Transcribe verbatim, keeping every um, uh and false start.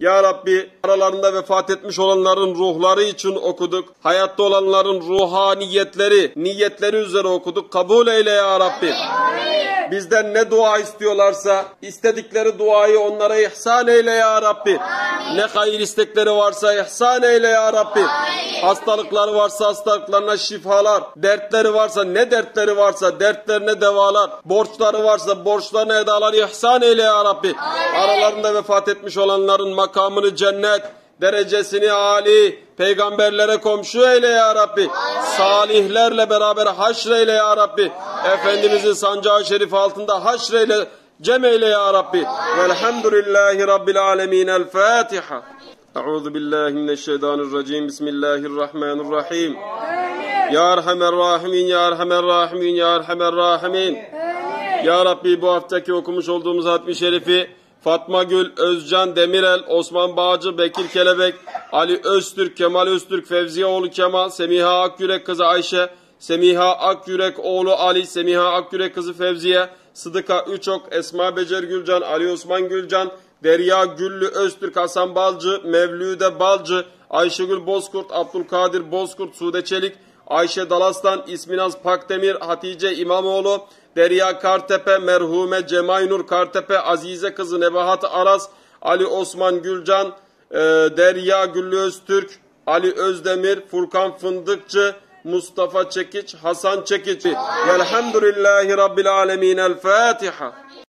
Ya Rabbi, aralarında vefat etmiş olanların ruhları için okuduk. Hayatta olanların ruhaniyetleri, niyetleri üzere okuduk. Kabul eyle ya Rabbi. Bizden ne dua istiyorlarsa istedikleri duayı onlara ihsan eyle ya Rabbi. Amin. Ne hayır istekleri varsa ihsan eyle ya Rabbi. Amin. Hastalıkları varsa hastalıklarına şifalar, dertleri varsa ne dertleri varsa dertlerine devalar, borçları varsa borçlarına edalar ihsan eyle ya Rabbi. Amin. Aralarında vefat etmiş olanların makamını cennet, derecesini âli, peygamberlere komşu eyle ya Rabbi. Amin. Salihlerle beraber haşreyle ya Rabbi. Amin. Efendimizin sancağı şerif altında haşreyle, cem eyle ya Rabbi. Velhamdülillahi Rabbil alemin. El Fatiha. Euzu billahi mineşşeytanirracim. Bismillahirrahmanirrahim. Amin. Ya Erhamer Rahimin, Ya Erhamer Rahimin, Ya Erhamer Rahimin. Amin. Ya Rabbi, bu haftaki okumuş olduğumuz hatmi şerifi Fatma Gül, Özcan Demirel, Osman Bağcı, Bekir Kelebek, Ali Öztürk, Kemal Öztürk, Fevziye oğlu Kemal, Semiha Akyürek kızı Ayşe, Semiha Akyürek oğlu Ali, Semiha Akyürek kızı Fevziye, Sıdıka Üçok, Esma Becer Gülcan, Ali Osman Gülcan, Derya Güllü Öztürk, Hasan Balcı, Mevlüde Balcı, Ayşegül Bozkurt, Abdülkadir Bozkurt, Sude Çelik, Ayşe Dalastan, İsminaz Pakdemir, Hatice İmamoğlu, Derya Kartepe, merhume Cemaynur Kartepe, Azize kızı Nebahat Aras, Ali Osman Gülcan, e, Derya Güllü Öztürk, Ali Özdemir, Furkan Fındıkçı, Mustafa Çekiç, Hasan Çekiç. Velhamdülillahi Rabbil alemin. El Fatiha.